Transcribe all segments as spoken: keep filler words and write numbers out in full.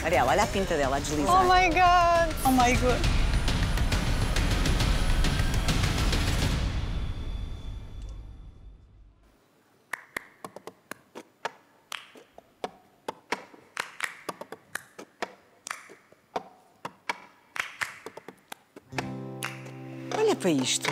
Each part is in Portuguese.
Ariel, olha a pinta dela a deslizar. Oh my God! Oh my God! Olha para isto.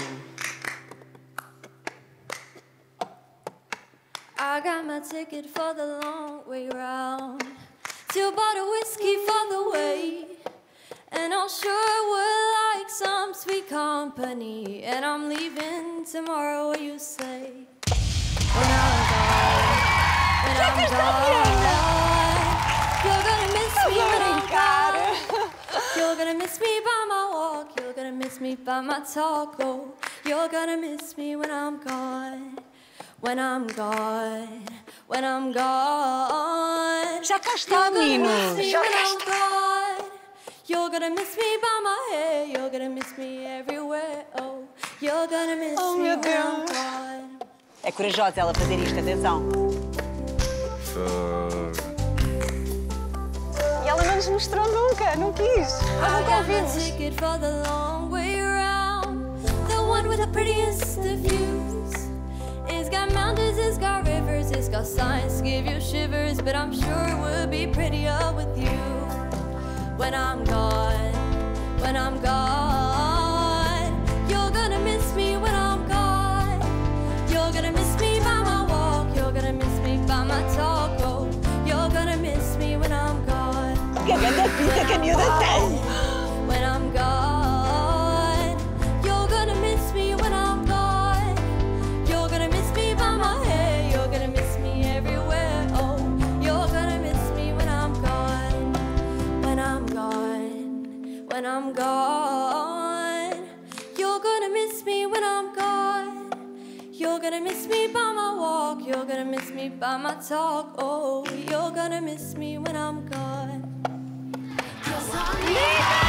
I got my ticket for the long way round. Two bottle whiskey for the way. And I sure would like some sweet company. And I'm leaving tomorrow, what you say? When I'm gone, when I'm gone, you're gonna miss me when I'm gone. You're gonna miss me by my walk. You're gonna miss me by my talk. Oh, you're gonna miss me when I'm gone. When I'm gone, when I'm gone. Já cá está, menino. Já cá está. You're gonna miss me by my hair. You're gonna miss me everywhere. Oh, you're gonna miss oh, me meu when Deus. I'm gone. É corajosa ela fazer isto, atenção. E ela não nos mostrou nunca, não quis. Nós nunca ouvimos. Ticket for the long way round. The one with the prettiest of views. It's got mountains, it's got rivers, it's got signs to give you shivers, but I'm sure it would be prettier with you. When I'm gone, when I'm gone, you're gonna miss me when I'm gone. You're gonna miss me by my walk, you're gonna miss me by my talk. Oh, you're gonna miss me when I'm gone. Que grande pinta que a miúda tem! When I'm gone, you're gonna miss me when I'm gone. You're gonna miss me by my hair, you're gonna miss me everywhere. Oh, you're gonna miss me when I'm gone. When I'm gone, when I'm gone, you're gonna miss me when I'm gone. You're gonna miss me by my walk, you're gonna miss me by my talk. Oh, you're gonna miss me when I'm gone. 'Cause I'm